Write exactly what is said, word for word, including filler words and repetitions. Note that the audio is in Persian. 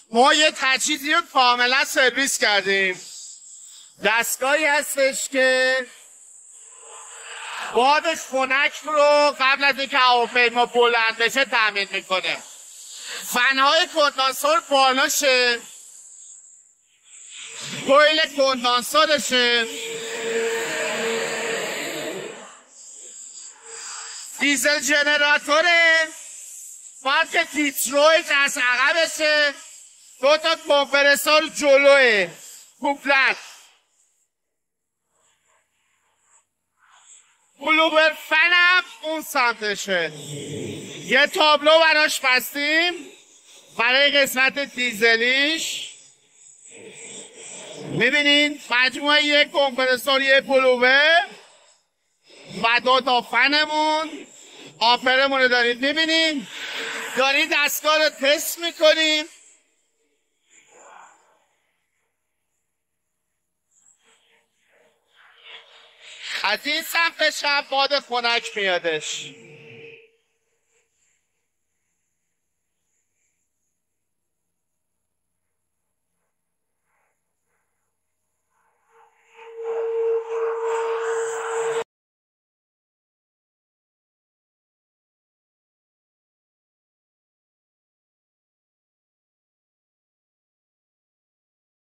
ما یه تجهیزی رو کاملا سرویس کردیم. دستگاهی هستش که باد خنک رو قبل از اینکه هواپیما بلند بشه تامین میکنه. فنهای کندانسور بالاشه، کویل کندانسورشه، دیزل جنراتوره، فرق تیتروید از عقبشه، دو تا کمپرسور جلوه، کوپلر، بلوبر فنم اون سمتشه. یه تابلو براش بستیم برای قسمت دیزلیش. میبینین مجموعه یک کمپرسور، یک بلوبر و دو تا فنمون. آمپرمون رو دارید میبینین. دارید دستگاه رو تست میکنیم. از این سمت شب باد خنک میادش.